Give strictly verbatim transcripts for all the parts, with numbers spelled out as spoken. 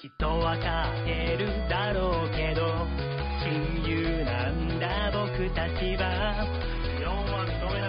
人は変えるだろうけど親友なんだ僕たちは異論は認めない。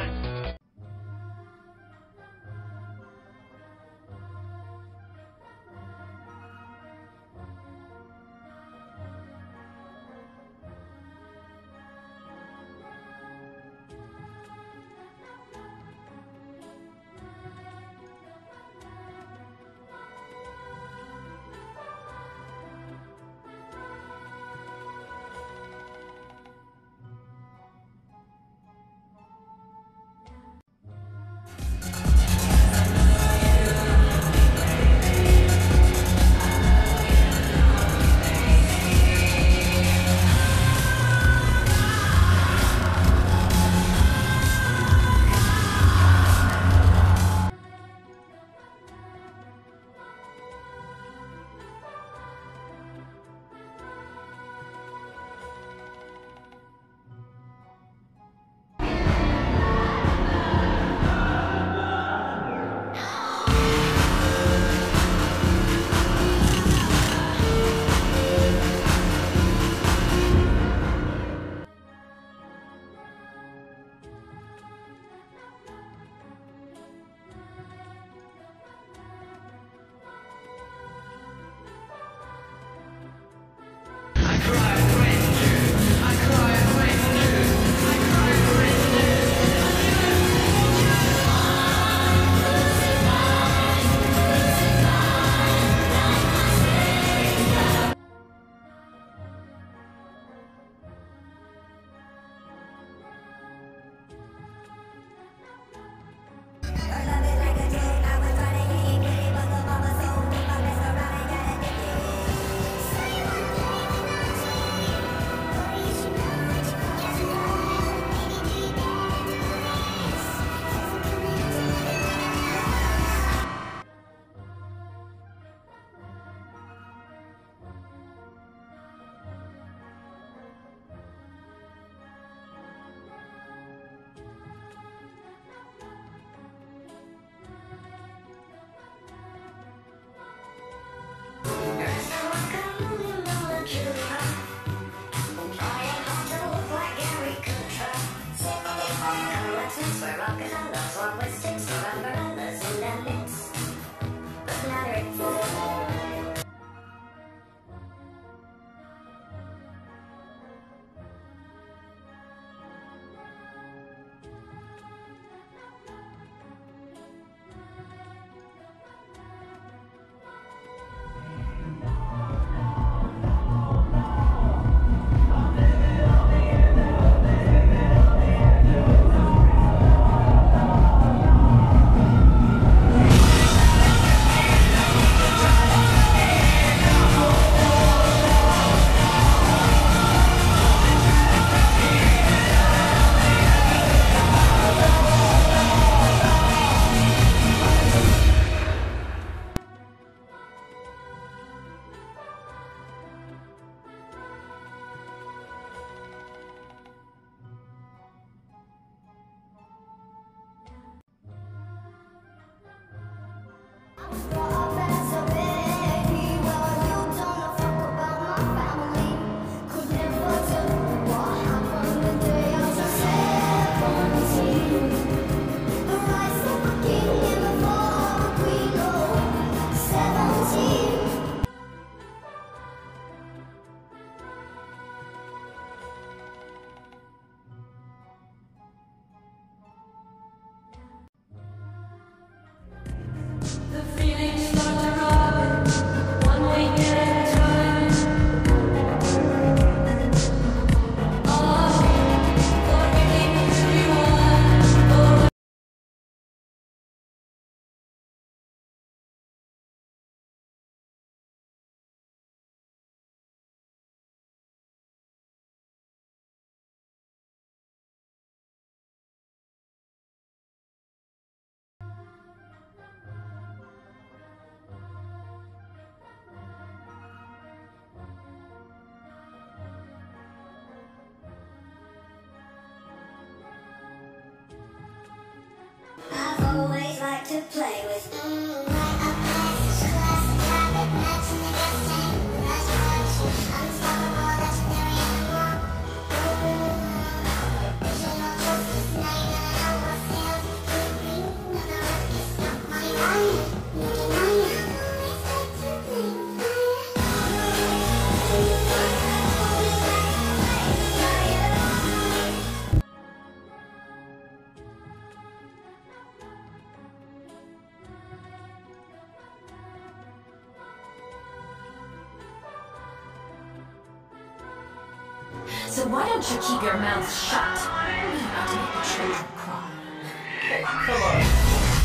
So why don't you keep your mouth shut? Not to make the children cry. Hey, come on.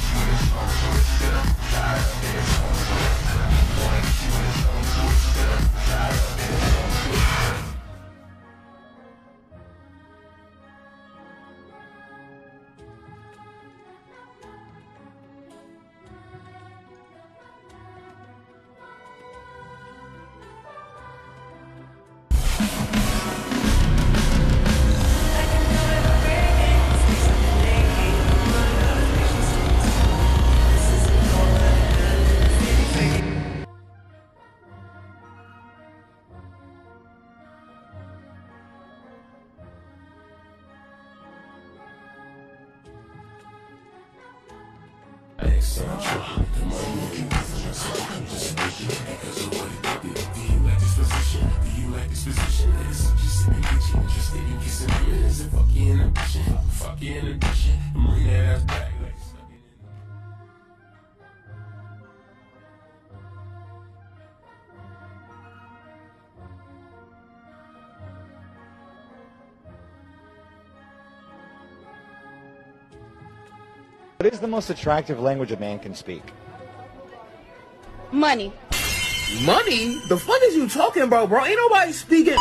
What is the most attractive language a man can speak? Money. Money? The fuck is you talking about, bro? Ain't nobody speaking.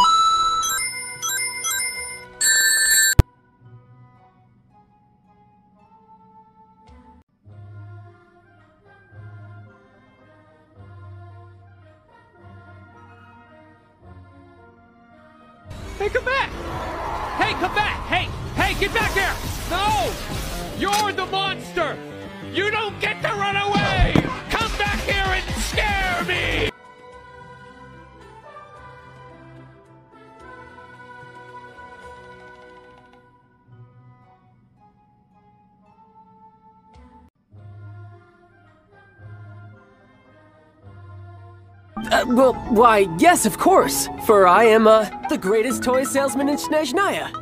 Hey, come back! Hey, come back! Hey, hey, get back here! No! You're the monster! You don't get to run away! Come back here and scare me! Uh, well, why, yes, of course, for I am, uh, the greatest toy salesman in Snezhnaya.